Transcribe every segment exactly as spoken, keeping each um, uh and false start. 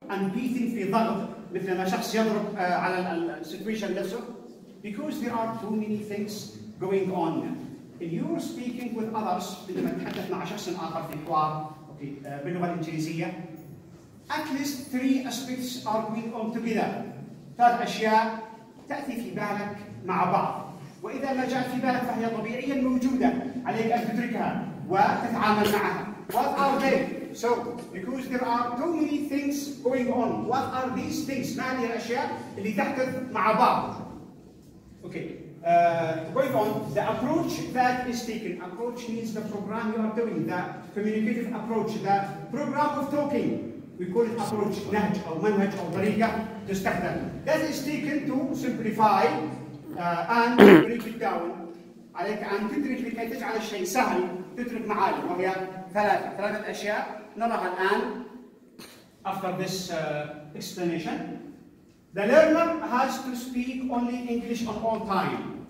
and beating في ضغط مثل ما شخص يضرب على السيتويشن نفسه. Because there are too many things going on. If you are speaking with others عندما تتحدث مع شخص آخر في حوار أوكي باللغة الإنجليزية, at least three aspects are going on together. ثلاث أشياء تأتي في بالك مع بعض، وإذا ما جاءت في بالك فهي طبيعيا موجودة، عليك أن تدركها وتتعامل معها. What are they? So, because there are too many things going on, what are these things? ما هذه الأشياء اللي تحدث مع بعض؟ Okay. Uh, going on, the approach that is taken. Approach means the program you are doing, the communicative approach, the program of talking. We call it approach, نهج أو منهج أو طريقة تستخدم. That is taken to simplify uh, and break it down. عليك أن تدرك لكي تجعل الشيء سهل، تدرك معالم، وهي ثلاثة ثلاثة أشياء نراها الآن after this uh, explanation. The learner has to speak only English on all time.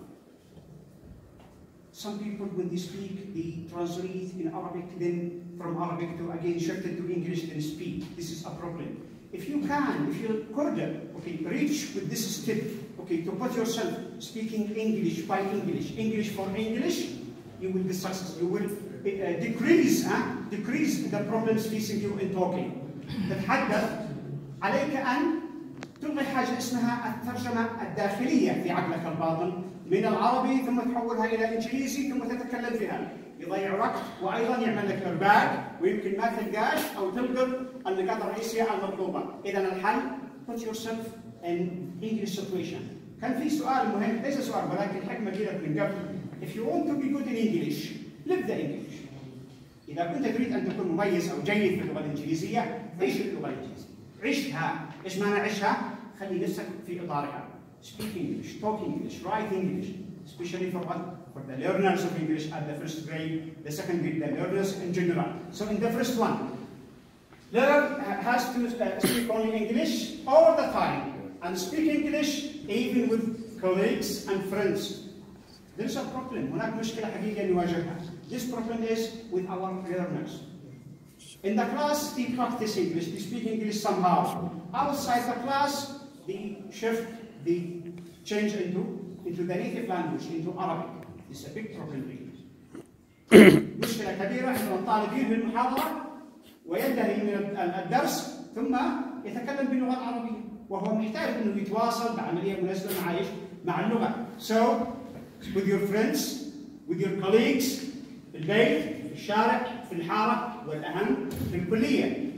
Some people, when they speak, they translate in Arabic, then from Arabic to again shifted to English, then speak. This is a problem. If you can, if you could, okay, reach with this step, okay, to put yourself speaking English by English, English for English, you will be successful. You will uh, decrease, huh? decrease the problems facing you in talking. تتحدث عليك أن تلغي حاجة اسمها الترجمة الداخلية في عقلك الباطن من العربي ثم تحولها إلى إنجليزي ثم تتكلم فيها. يضيع وقت وأيضا يعمل لك إرباك ويمكن ما تلقاش أو تلقط النقاط الرئيسية المطلوبة. إذا الحل put yourself in English situation. كان في سؤال مهم، ليس سؤال ولكن الحكمة جيت من قبل. If you want to be good in English, live the English. إذا كنت تريد أن تكون مميز أو جيد في اللغة الإنجليزية، عيش اللغة الإنجليزية. عيشها. إيش معنى عيشها؟ خلي نفسك في إطارها. Speak English, talk English, write English, especially for what? For the learners of English at the first grade, the second grade, the learners in general. So in the first one, learner has to uh, speak only English all the time and speak English even with colleagues and friends. There is a problem. هناك مشكلة حقيقية نواجهها. This problem is with our learners. In the class, they practice English, they speak English somehow. Outside the class, they shift, they change into, into the native language, into Arabic. It's a big problem really. مشكلة كبيرة عندما الطالب ينهي المحاضرة وينتهي من الدرس ثم يتكلم باللغة العربية وهو محتاج انه يتواصل بعملية مناسبة مع ايش؟ مع اللغة. So, with your friends, with your colleagues, في البيت، في الشارع، في الحارة، والأهم في الكلية.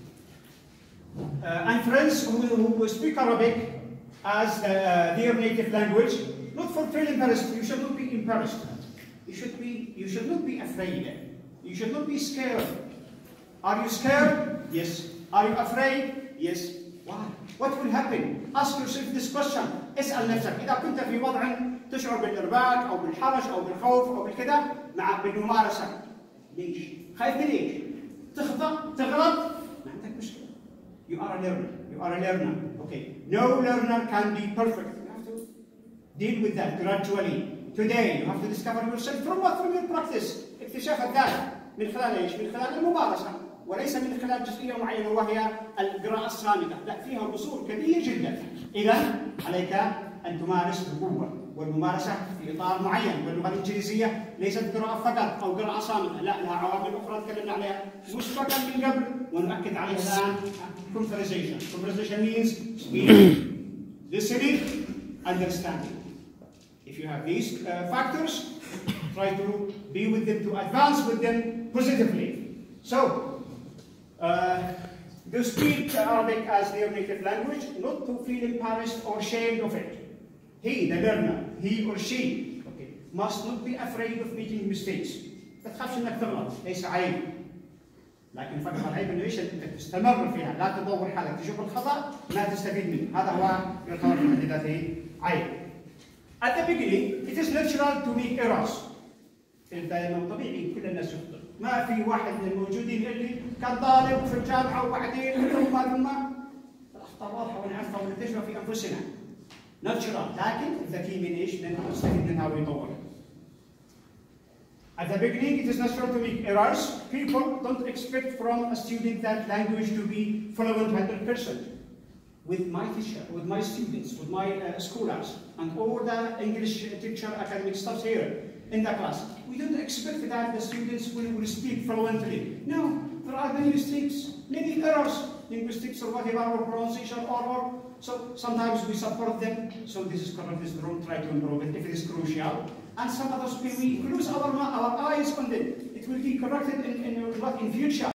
Uh, and friends who, who speak Arabic as the, uh, their native language, not for feeling embarrassed. You should not be embarrassed. You should be. You should not be afraid. You should not be scared. Are you scared? Yes. Are you afraid? Yes. Why? What will happen? Ask yourself this question. اسأل نفسك إذا كنت في وضع تشعر بالإرباك أو بالحرج أو بالخوف أو بالكذا مع بالممارسة. ليش؟ خايف من ليش؟ تخطأ تغلط ما عندك مشكلة. You are a learner. You are a learner. Okay. No learner can be perfect. You have to deal with that gradually. Today you have to discover yourself from what? From your practice. اكتشاف الذات من خلال ايش؟ من خلال الممارسة وليس من خلال جزئية معينة وهي القراءة الصامتة. لا فيها بصور كبيرة جدا. إذا عليك أن تمارس بقوة والممارسة في إطار معين واللغة الإنجليزية ليست قراءة فقط أو قراءة صامتة، لا لها عوامل أخرى تكلمنا عليها مسبقا من قبل ونؤكد عليها الآن. Conversation. Conversation means speaking, listening, understanding. If you have these uh, factors, try to be with them, to advance with them positively. So, uh, to speak Arabic as their native language, not to feel embarrassed or ashamed of it. He, the learner, he or she, okay, must not be afraid of making mistakes. ما تخافش انك تغلط، ليس عيب. لكن فقط العيب انه ايش؟ انك تستمر فيها، لا تطور حالك، تشوف الخطأ ما تستفيد منه، هذا هو يعتبر في حد ذاته عيب. At the beginning, it is natural to make errors. في البداية طبيعي كل الناس يخطئ. ما في واحد من الموجودين اللي كان طالب في الجامعة وبعدين ثم ثم الأخطاء واضحة ونعرفها وننتجها في أنفسنا. Natural، لكن الذكي من ايش؟ من يستفيد منها ويطور. At the beginning, it is natural to make errors. People don't expect from a student that language to be fluent one hundred percent. With my teacher, with my students, with my uh, scholars, and all the English teacher academic staff here in the class, we don't expect that the students will, will speak fluently. No, there are many mistakes, many errors, linguistics or whatever, or pronunciation, or, or so sometimes we support them. So this is correct, this is wrong, try to improve it if it is crucial. And some others, we close our, our eyes on them. It will be corrected in, in, in future.